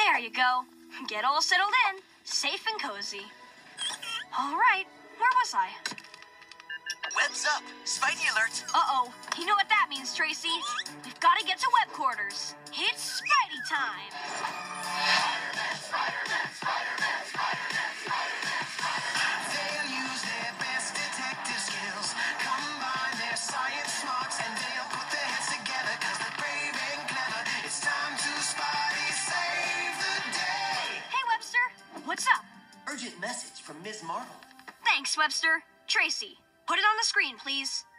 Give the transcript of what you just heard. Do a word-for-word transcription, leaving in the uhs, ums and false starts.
There you go. Get all settled in, safe and cozy. All right, where was I? Web's up. Spidey alert. Uh-oh. You know what that means, Tracy. We've got to get to web quarters. It's Spidey time. Spider-Man, Spider-Man, Spider-Man, Spider-Man, Spider-Man, Spider-Man. They'll use their best detective skills, combine their science smarts, and they'll put their heads together because they're brave and clever. It's time to Spidey save the day. Hey, Webster. What's up? Urgent message from Miz Marvel. Thanks, Webster. Tracy, put it on the screen, please.